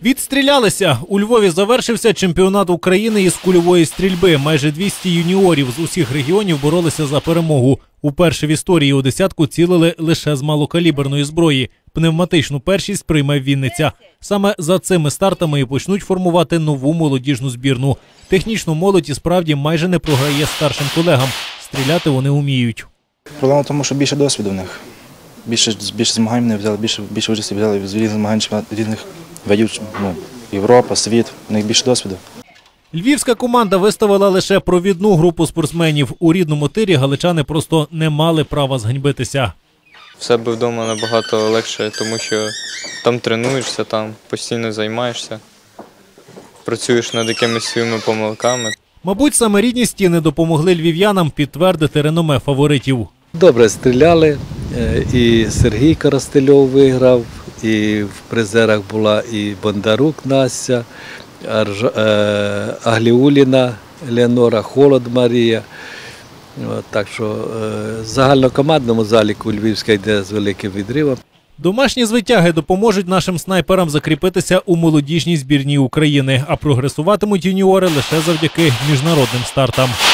Відстрілялися! У Львові завершився чемпіонат України із кульової стрільби. Майже 200 юніорів з усіх регіонів боролися за перемогу. Уперше в історії у десятку цілили лише з малокаліберної зброї. Пневматичну першість прийме Вінниця. Саме за цими стартами і почнуть формувати нову молодіжну збірну. Технічну молодь і справді майже не програє старшим колегам. Стріляти вони вміють. Проблема в тому, що більше досвіду в них. Більше змагань вони взяли, більше участі взяли в різних змагань різних видів, Європа, світ, у них більше досвіду. Львівська команда виставила лише провідну групу спортсменів. У рідному тирі галичани просто не мали права зганьбитися. В себе вдома набагато легше, тому що там тренуєшся, там постійно займаєшся, працюєш над якимись своїми помилками. Мабуть, саме рідні стіни допомогли львів'янам підтвердити реноме фаворитів. Добре стріляли, і Сергій Коростельов виграв, і в призерах була і Бондарук Настя, Агліуліна Леонора, Холод Марія. Так що в загальнокомандному заліку Львівська йде з великим відривом. Домашні звитяги допоможуть нашим снайперам закріпитися у молодіжній збірній України, а прогресуватимуть юніори лише завдяки міжнародним стартам.